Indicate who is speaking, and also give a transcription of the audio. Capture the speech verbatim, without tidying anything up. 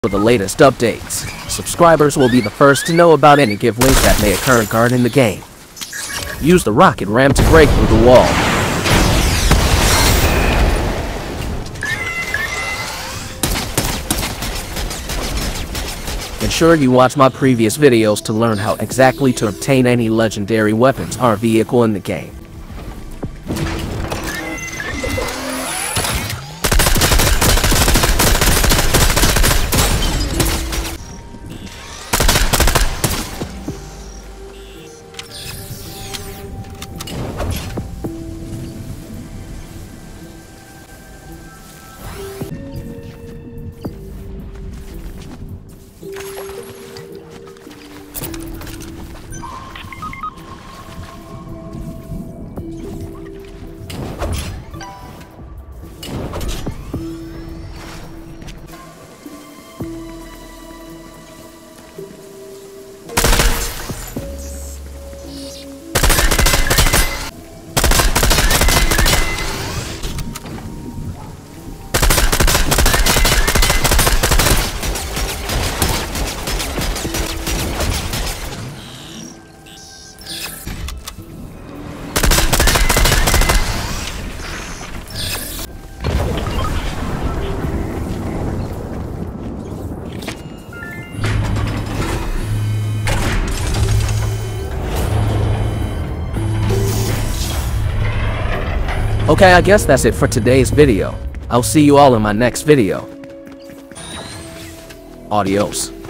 Speaker 1: For the latest updates, subscribers will be the first to know about any giveaways that may occur regarding the game. Use the rocket ramp to break through the wall. Ensure you watch my previous videos to learn how exactly to obtain any legendary weapons or vehicle in the game. Okay, I guess that's it for today's video. I'll see you all in my next video. Adios.